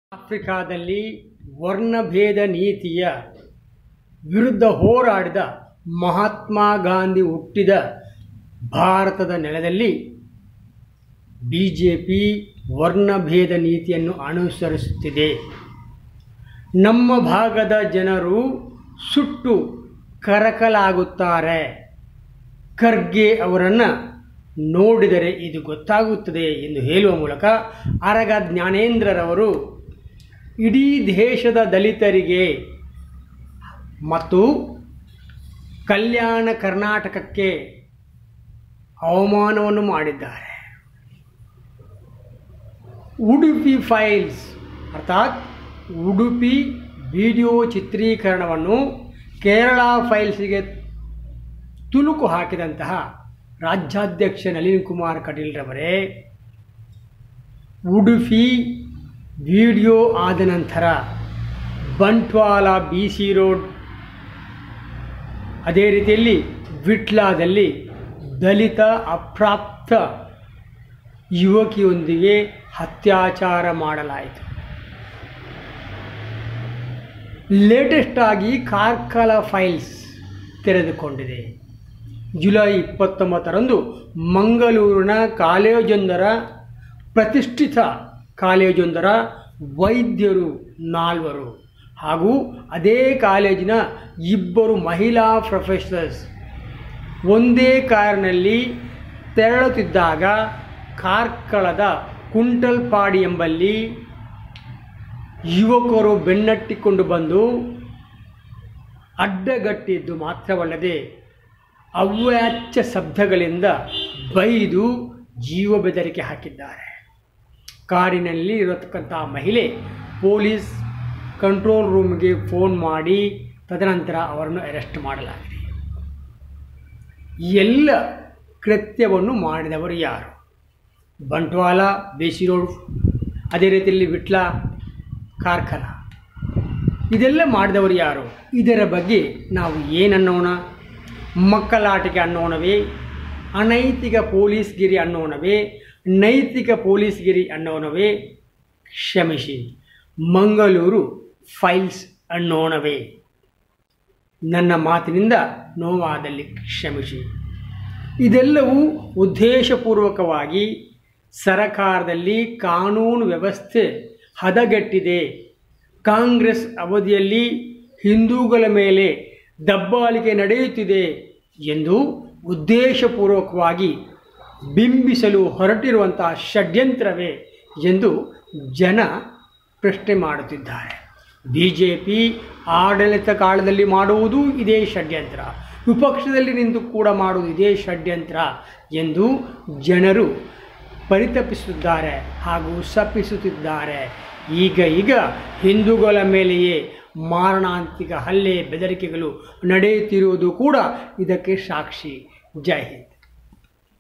ಆಫ್ರಿಕಾದಲ್ಲಿ ವರ್ಣಭೇದ ನೀತಿಯ ವಿರುದ್ಧ ಹೋರಾಡಿದ ಮಹಾತ್ಮ ಗಾಂಧಿ ಹುಟ್ಟಿದ ಭಾರತದ ನೆಲದಲ್ಲಿ ಬಿಜೆಪಿ ವರ್ಣಭೇದ ನೀತಿಯನ್ನು ಅನುಸರಿಸುತ್ತಿದೆ. ನಮ್ಮ ಭಾಗದ ಜನರು ಸುಟ್ಟು ಕರಕಲಾಗುತ್ತಾರೆ. ಖರ್ಗೆ ಅವರನ್ನು ನೋಡಿದರೆ ಇದು ಗೊತ್ತಾಗುತ್ತದೆ ಎಂದು ಹೇಳುವ ಮೂಲಕ ಆರಗ ಜ್ಞಾನೇಂದ್ರರವರು ಇಡೀ ದೇಶದ ದಲಿತರಿಗೆ ಮತ್ತು ಕಲ್ಯಾಣ ಕರ್ನಾಟಕಕ್ಕೆ ಅವಮಾನವನ್ನು ಮಾಡಿದ್ದಾರೆ. ಉಡುಪಿ ಫೈಲ್ಸ್ ಅರ್ಥಾತ್ ಉಡುಪಿ ವಿಡಿಯೋ ಚಿತ್ರೀಕರಣವನ್ನು ಕೇರಳ ಫೈಲ್ಸ್ಗೆ ತುಣುಕು ಹಾಕಿದಂತಹ ರಾಜ್ಯಾಧ್ಯಕ್ಷ ನಳಿನ್ ಕುಮಾರ್ ಕಟೀಲ್ರವರೇ, ಉಡುಪಿ ವಿಡಿಯೋ ಆದ ನಂತರ ಬಂಟ್ವಾಳ BC ರೋಡ್, ಅದೇ ರೀತಿಯಲ್ಲಿ ವಿಟ್ಲಾದಲ್ಲಿ ದಲಿತ ಅಪ್ರಾಪ್ತ ಯುವಕಿಯೊಂದಿಗೆ ಅತ್ಯಾಚಾರ ಮಾಡಲಾಯಿತು. ಲೇಟೆಸ್ಟ್ ಆಗಿ ಕಾರ್ಕಳ ಫೈಲ್ಸ್ ತೆರೆದುಕೊಂಡಿದೆ. ಜುಲೈ 29ರಂದು ಮಂಗಳೂರಿನ ಕಾಲೇಜೊಂದರ ಪ್ರತಿಷ್ಠಿತ ಕಾಲೇಜೊಂದರ ವೈದ್ಯರು 4 ಹಾಗೂ ಅದೇ ಕಾಲೇಜಿನ 2 ಮಹಿಳಾ ಪ್ರೊಫೆಸರ್ಸ್ ಒಂದೇ ಕಾರಿನಲ್ಲಿ ತೆರಳುತ್ತಿದ್ದಾಗ ಕಾರ್ಕಳದ ಕುಂಟಲ್ಪಾಡಿ ಎಂಬಲ್ಲಿ ಯುವಕರು ಬೆನ್ನಟ್ಟಿಕೊಂಡು ಬಂದು ಅಡ್ಡಗಟ್ಟಿದ್ದು ಮಾತ್ರವಲ್ಲದೆ ಅವ್ಯಾಚ್ಯ ಶಬ್ದಗಳಿಂದ ಬೈದು ಜೀವ ಬೆದರಿಕೆ ಹಾಕಿದ್ದಾರೆ. ಕಾರಿನಲ್ಲಿ ಇರತಕ್ಕಂಥ ಮಹಿಳೆ ಪೊಲೀಸ್ ಕಂಟ್ರೋಲ್ ರೂಮ್ಗೆ ಫೋನ್ ಮಾಡಿ ತದನಂತರ ಅವರನ್ನು ಅರೆಸ್ಟ್ ಮಾಡಲಾಗಿದೆ. ಎಲ್ಲ ಕೃತ್ಯವನ್ನು ಮಾಡಿದವರು ಯಾರು? ಬಂಟ್ವಾಳ BC ರೋಡ್, ಅದೇ ರೀತಿಯಲ್ಲಿ ವಿಟ್ಲ, ಕಾರ್ಕಳ, ಇದೆಲ್ಲ ಮಾಡಿದವರು ಯಾರು? ಇದರ ಬಗ್ಗೆ ನಾವು ಏನನ್ನೋಣ? ಮಕ್ಕಳಾಟಿಕೆ ಅನ್ನೋಣವೇ? ಅನೈತಿಕ ಪೊಲೀಸ್ಗಿರಿ ಅನ್ನೋಣವೇ? ನೈತಿಕ ಪೊಲೀಸ್ಗಿರಿ ಅನ್ನೋಣವೇ? ಕ್ಷಮಿಸಿ, ಮಂಗಳೂರು ಫೈಲ್ಸ್ ಅನ್ನೋಣವೇ? ನನ್ನ ಮಾತಿನಿಂದ ನೋವಾದಲ್ಲಿ ಕ್ಷಮಿಸಿ. ಇದೆಲ್ಲವೂ ಉದ್ದೇಶಪೂರ್ವಕವಾಗಿ ಸರಕಾರದಲ್ಲಿ ಕಾನೂನು ವ್ಯವಸ್ಥೆ ಹದಗೆಟ್ಟಿದೆ. ಕಾಂಗ್ರೆಸ್ ಅವಧಿಯಲ್ಲಿ ಹಿಂದೂಗಳ ಮೇಲೆ ದಬ್ಬಾಳಿಕೆ ನಡೆಯುತ್ತಿದೆ ಎಂದು ಉದ್ದೇಶಪೂರ್ವಕವಾಗಿ ಬಿಂಬಿಸಲು ಹೊರಟಿರುವಂತಹ ಷಡ್ಯಂತ್ರವೇ ಎಂದು ಜನ ಪ್ರಶ್ನೆ ಮಾಡುತ್ತಿದ್ದಾರೆ. ಬಿಜೆಪಿ ಆಡಳಿತ ಕಾಲದಲ್ಲಿ ಮಾಡುವುದು ಇದೇ ಷಡ್ಯಂತ್ರ, ವಿಪಕ್ಷದಲ್ಲಿ ನಿಂತು ಕೂಡ ಮಾಡುವುದು ಇದೇ ಷಡ್ಯಂತ್ರ ಎಂದು ಜನರು ಪರಿತಪಿಸುತ್ತಿದ್ದಾರೆ ಹಾಗೂ ಶಪಿಸುತ್ತಿದ್ದಾರೆ. ಈಗ ಹಿಂದೂಗಳ ಮೇಲೆಯೇ ಮಾರಣಾಂತಿಕ ಹಲ್ಲೆ ಬೆದರಿಕೆಗಳು ನಡೆಯುತ್ತಿರುವುದು ಕೂಡ ಇದಕ್ಕೆ ಸಾಕ್ಷಿ. ಜೈ ಹಿಂದ್.